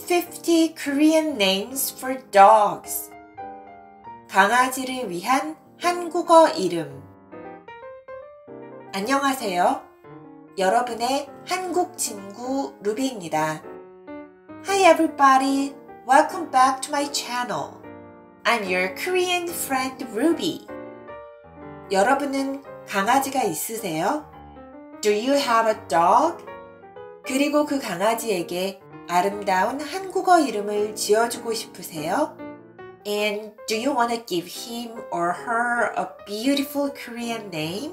50 Korean names for dogs. 강아지를 위한 한국어 이름. 안녕하세요. 여러분의 한국 친구 루비입니다. Hi everybody, welcome back to my channel. I'm your Korean friend Ruby. 여러분은 강아지가 있으세요? Do you have a dog? 그리고 그 강아지에게 아름다운 한국어 이름을 지어주고 싶으세요? And do you want to give him or her a beautiful Korean name?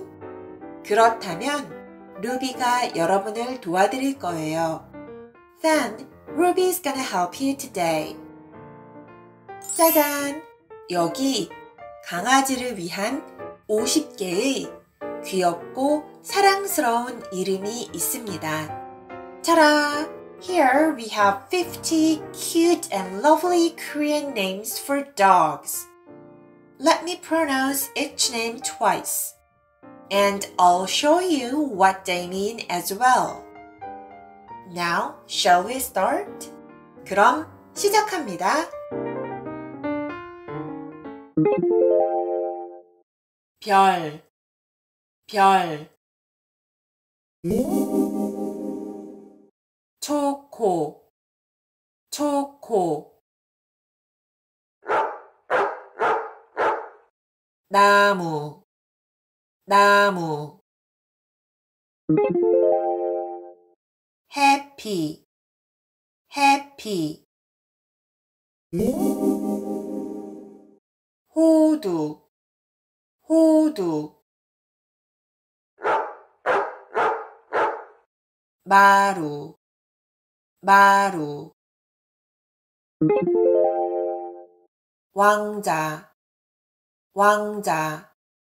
그렇다면 루비가 여러분을 도와드릴 거예요. Then Ruby's gonna help you today. 짜잔! 여기 강아지를 위한 50개의 귀엽고 사랑스러운 이름이 있습니다. Ta-da! Here we have 50 cute and lovely Korean names for dogs. Let me pronounce each name twice, and I'll show you what they mean as well. Now, shall we start? 그럼 시작합니다. 별, 별. 초코, 초코. 나무, 나무. 해피, 해피. 호두, 호두. 마루, 마루. 왕자, 왕자.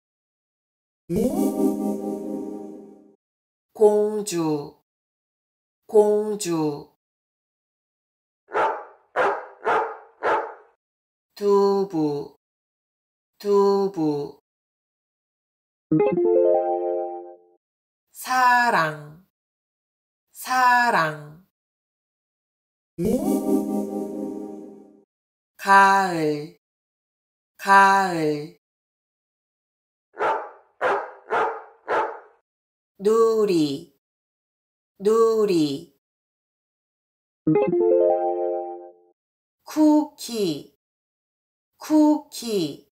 공주, 공주. 두부, 두부. 사랑, 사랑. 가을, 가을. 누리, 누리. 쿠키, 쿠키.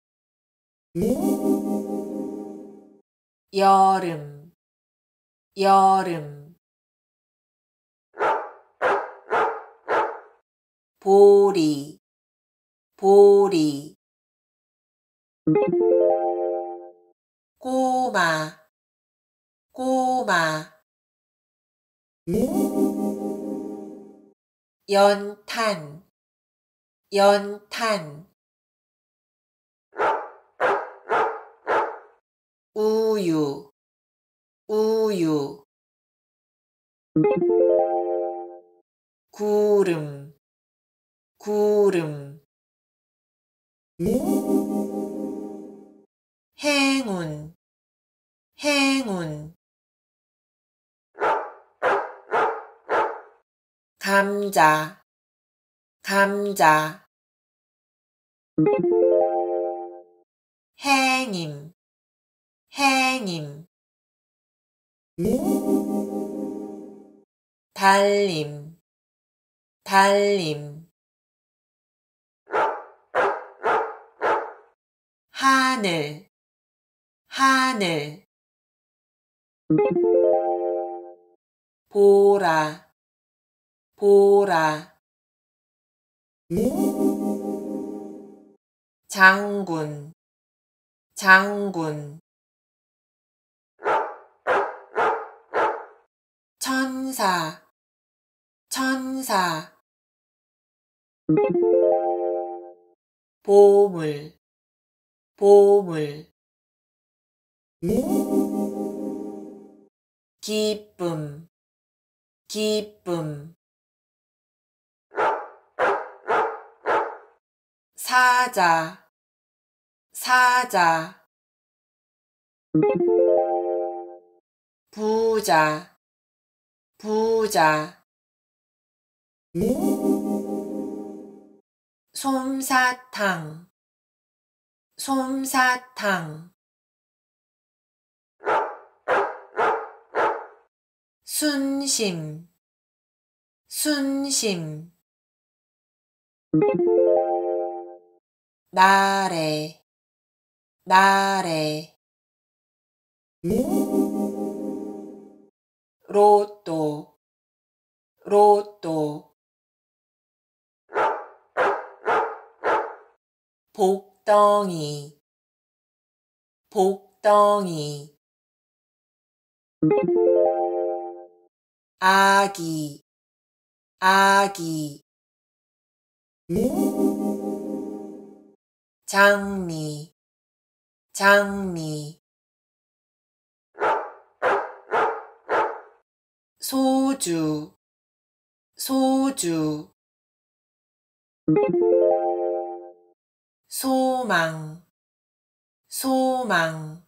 여름, 여름. 보리, 보리. 꼬마, 꼬마. 연탄, 연탄. 우유, 우유. 구름, 구름. 행운, 행운. 감자, 감자. 행임, 행임. 달림, 달림. 하늘, 하늘. 보라, 보라. 장군, 장군. 천사, 천사. 보물, 보물. 기쁨, 기쁨. 사자, 사자. 부자, 부자. 솜사탕, 솜사탕. 순심, 순심. 나래, 나래. 로또, 로또. 복덩이, 복덩이. 아기, 아기. 장미, 장미. 소주, 소주. 소망, 소망.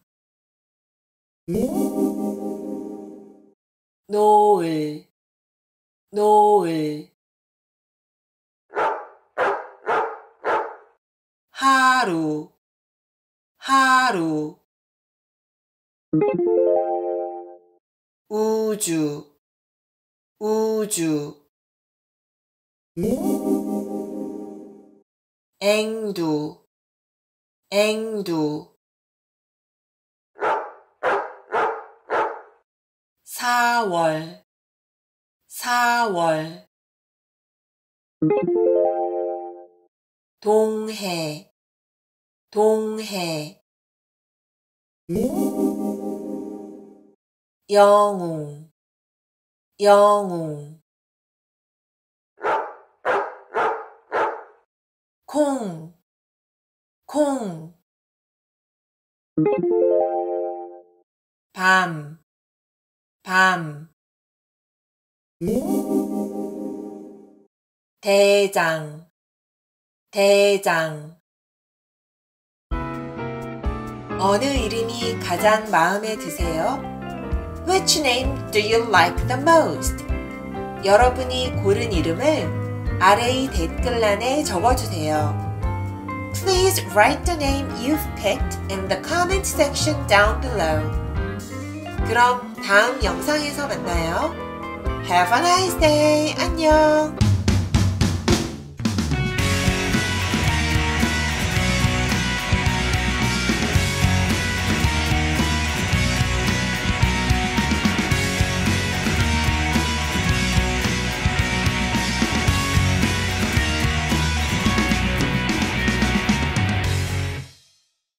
노을, 노을. 하루, 하루. 우주, 우주. 앵두, 앵두. 사월, 사월. 동해, 동해. 영웅, 영웅. 콩, 콩. 밤, 밤. 대장, 대장. 어느 이름이 가장 마음에 드세요? Which name do you like the most? 여러분이 고른 이름을 아래의 댓글란에 적어주세요. Please write the name you've picked in the comment section down below. 그럼 다음 영상에서 만나요. Have a nice day. 안녕.